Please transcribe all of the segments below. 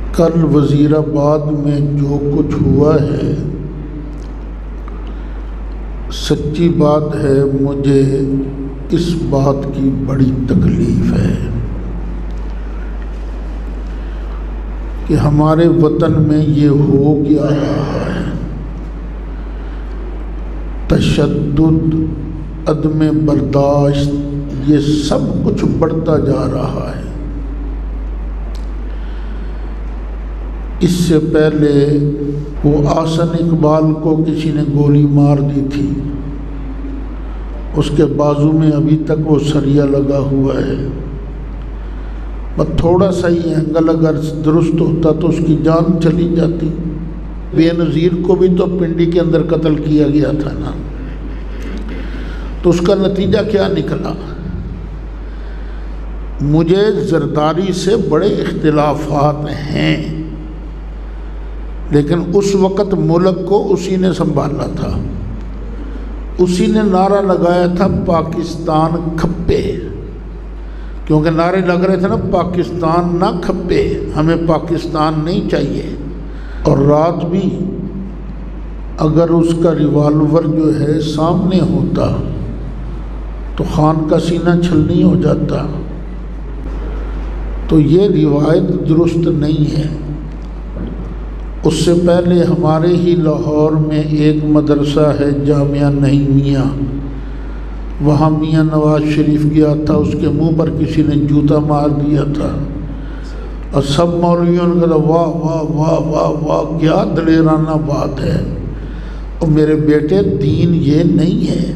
کل وزیر آباد میں جو کچھ ہوا ہے، سچی بات ہے مجھے اس بات کی بڑی تکلیف ہے کہ ہمارے وطن میں یہ ہو کیا رہا ہے۔ تشدد، عدم برداشت، یہ سب کچھ بڑھتا جا رہا ہے۔ اس سے پہلے وہ احسن اقبال کو کسی نے گولی مار دی تھی، اس کے بازو میں ابھی تک وہ سریا لگا ہوا ہے۔ بس تھوڑا سا ہی اینگل اگر درست ہوتا تو اس کی جان چلی جاتی۔ بے نظیر کو بھی تو پنڈی کے اندر قتل کیا گیا تھا نا، تو اس کا نتیجہ کیا نکلا؟ مجھے زرداری سے بڑے اختلافات ہیں، لیکن اس وقت ملک کو اسی نے سنبھالا تھا، اسی نے نعرہ لگایا تھا پاکستان کھپے، کیونکہ نعرے لگ رہے تھے نا، پاکستان نہ کھپے، ہمیں پاکستان نہیں چاہیے۔ اور رات بھی اگر اس کا ریوالور جو ہے سامنے ہوتا تو خان کا سینہ چھلنی ہو جاتا۔ تو یہ روایت درست نہیں ہے۔ اس سے پہلے ہمارے ہی لاہور میں ایک مدرسہ ہے جامعہ نعیمیہ، وہاں میاں نواز شریف گیا تھا، اس کے منہ پر کسی نے جوتا مار دیا تھا، اور سب مولویوں نے کہا واہ واہ واہ واہ واہ کیا دلیرانہ بات ہے۔ اور میرے بیٹے، دین یہ نہیں ہے۔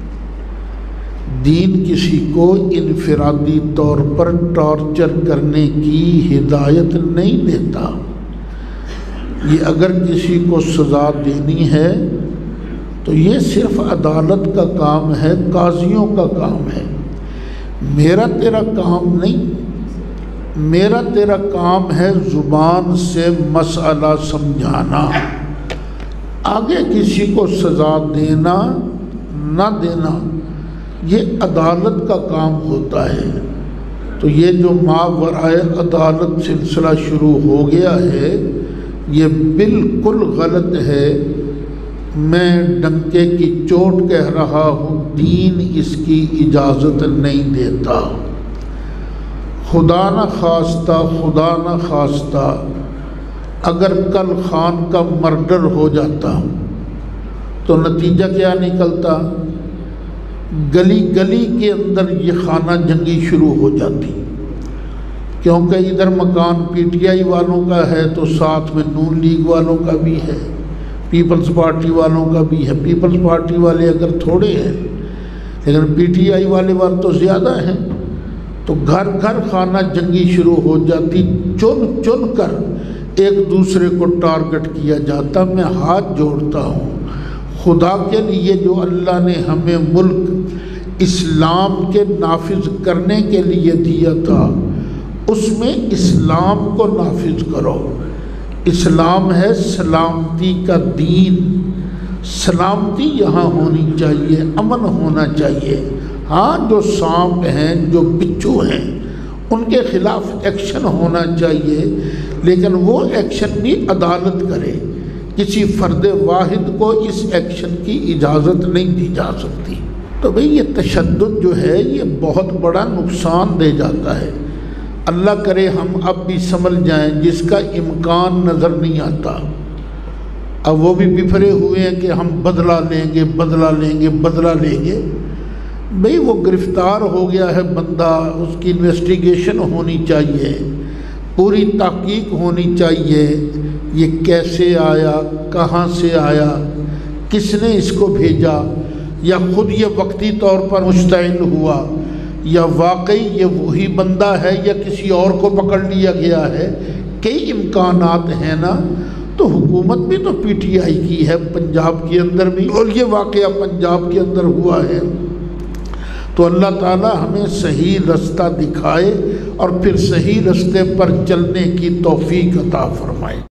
دین کسی کو انفرادی طور پر ٹارچر کرنے کی ہدایت نہیں دیتا۔ یہ اگر کسی کو سزا دینی ہے تو یہ صرف عدالت کا کام ہے، قاضیوں کا کام ہے، میرا تیرا کام نہیں۔ میرا تیرا کام ہے زبان سے مسئلہ سمجھانا، آگے کسی کو سزا دینا نہ دینا یہ عدالت کا کام ہوتا ہے۔ تو یہ جو ماورائے عدالت سلسلہ شروع ہو گیا ہے، یہ بالکل غلط ہے۔ میں ڈنکے کی چوٹ کہہ رہا ہوں، دین اس کی اجازت نہیں دیتا۔ خدا نہ خواستہ اگر کل خان کا مرڈر ہو جاتا تو نتیجہ کیا نکلتا؟ گلی گلی کے اندر یہ خانہ جنگی شروع ہو جاتی، کیونکہ ادھر مکان پی ٹی آئی والوں کا ہے تو ساتھ میں نون لیگ والوں کا بھی ہے، پیپلز پارٹی والوں کا بھی ہے۔ پیپلز پارٹی والے اگر تھوڑے ہیں لیکن پی ٹی آئی والے تو زیادہ ہیں، تو گھر گھر خانہ جنگی شروع ہو جاتی، چن چن کر ایک دوسرے کو ٹارگٹ کیا جاتا۔ میں ہاتھ جوڑتا ہوں خدا کے لیے، جو اللہ نے ہمیں ملک اسلام کے نافذ کرنے کے لیے دیا تھا، اس میں اسلام کو نافذ کرو۔ اسلام ہے سلامتی کا دین، سلامتی یہاں ہونی چاہیے، امن ہونا چاہیے۔ ہاں، جو سانپ ہیں، جو بچھو ہیں، ان کے خلاف ایکشن ہونا چاہیے، لیکن وہ ایکشن بھی عدالت کرے۔ کسی فرد واحد کو اس ایکشن کی اجازت نہیں دی جا سکتی۔ تو بھئی یہ تشدد جو ہے یہ بہت بڑا نقصان دے جاتا ہے۔ اللہ کرے ہم اب بھی سمجھ جائیں، جس کا امکان نظر نہیں آتا، اب وہ بھی بفرے ہوئے ہیں کہ ہم بدلہ لیں گے بدلہ لیں گے بدلہ لیں گے۔ بھئی وہ گرفتار ہو گیا ہے بندہ، اس کی انویسٹیگیشن ہونی چاہیے، پوری تحقیق ہونی چاہیے، یہ کیسے آیا، کہاں سے آیا، کس نے اس کو بھیجا، یا خود یہ وقتی طور پر مشتعل ہوا، یا واقعی یہ وہی بندہ ہے یا کسی اور کو پکڑ لیا گیا ہے۔ کئی امکانات ہیں نا۔ تو حکومت بھی تو پی ٹی آئی کی ہے پنجاب کے اندر بھی، اور یہ واقعہ پنجاب کے اندر ہوا ہے۔ تو اللہ تعالی ہمیں صحیح رستہ دکھائے اور پھر صحیح رستے پر چلنے کی توفیق عطا فرمائے۔